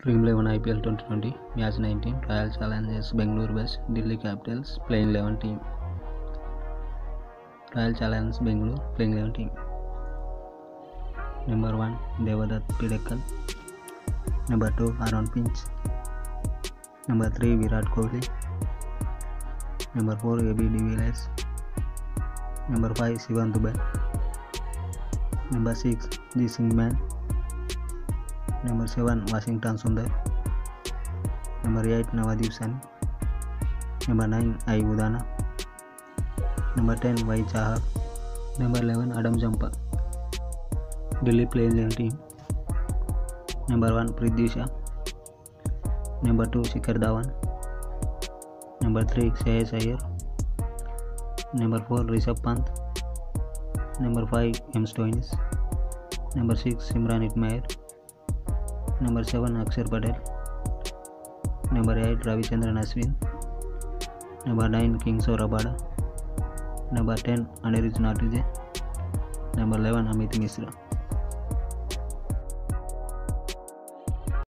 Dream 11 IPL 2020 Match 19 Royal Challengers Bangalore vs Delhi Capitals Playing 11 team. Royal Challengers Bangalore Playing 11 team. Number 1 Devdutt Padikkal. Number 2 Aaron Finch. Number 3 Virat Kohli. Number 4 AB de Villiers. Number 5 Shivam Dube. Number 6 G Singman. Number 7 Washington Sundar. Number 8 Navdeep Sani. Number 9 I Udana. Number 10 Y Chahar. Number 11 Adam Zampa. Delhi Playing 11 team. Number 1 Prithvi Shaw. Number 2 Shikhar Dhawan. Number 3 Shreyas Iyer. Number 4 Rishabh Pant. Number 5 M Stoinis. Number 6 Imran Itmaier. Number 7 Akshar Patel. Number 8 Ravichandran Ashwin. Number 9 Kingsley Rabada. Number 10 Anirudh Natuje. Number 11 Amit Mishra.